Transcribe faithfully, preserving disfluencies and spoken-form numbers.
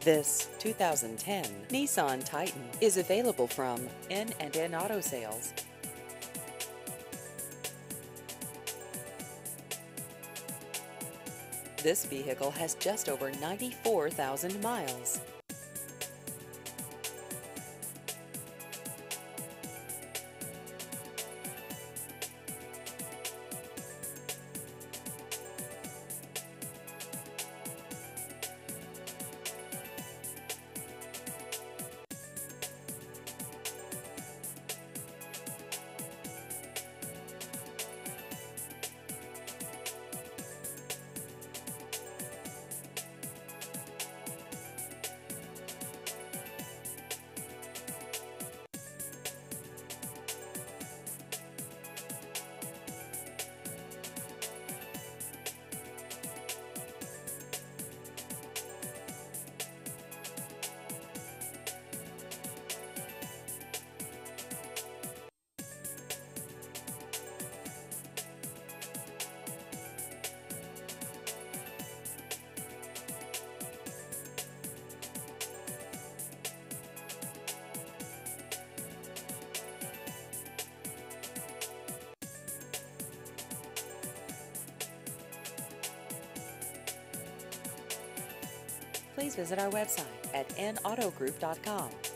This two thousand ten Nissan Titan is available from N and N Auto Sales. This vehicle has just over ninety-four thousand miles. Please visit our website at n auto group dot com.